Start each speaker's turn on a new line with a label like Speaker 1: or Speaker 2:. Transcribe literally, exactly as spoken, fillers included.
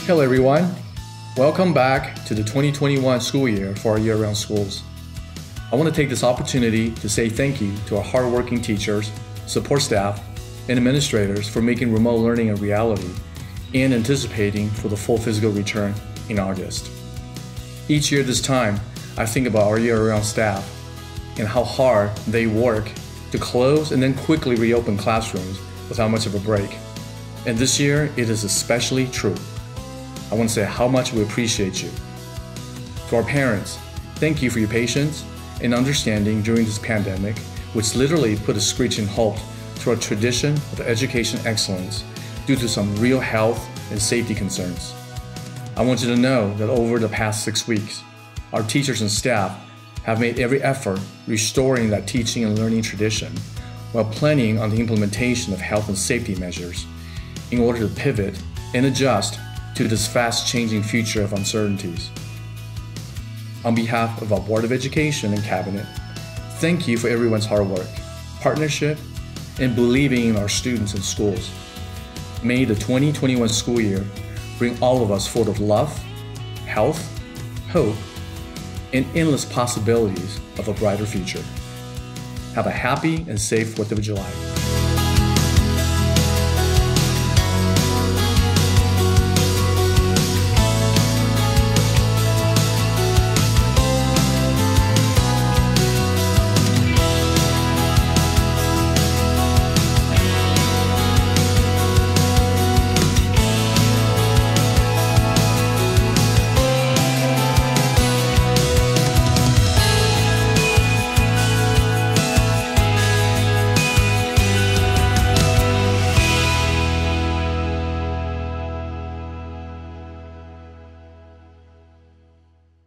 Speaker 1: Hello everyone, welcome back to the twenty twenty-one school year for our year-round schools. I want to take this opportunity to say thank you to our hardworking teachers, support staff, and administrators for making remote learning a reality and anticipating for the full physical return in August. Each year this time, I think about our year-round staff and how hard they work to close and then quickly reopen classrooms without much of a break. And this year, it is especially true. I want to say how much we appreciate you. To our parents, thank you for your patience and understanding during this pandemic, which literally put a screeching halt to our tradition of education excellence due to some real health and safety concerns. I want you to know that over the past six weeks, our teachers and staff have made every effort restoring that teaching and learning tradition while planning on the implementation of health and safety measures in order to pivot and adjust to this fast-changing future of uncertainties. On behalf of our Board of Education and Cabinet, thank you for everyone's hard work, partnership, and believing in our students and schools. May the twenty twenty-one school year bring all of us full of love, health, hope, and endless possibilities of a brighter future. Have a happy and safe fourth of July.